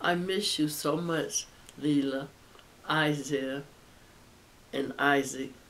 I miss you so much, Leela, Isaiah, and Isaac.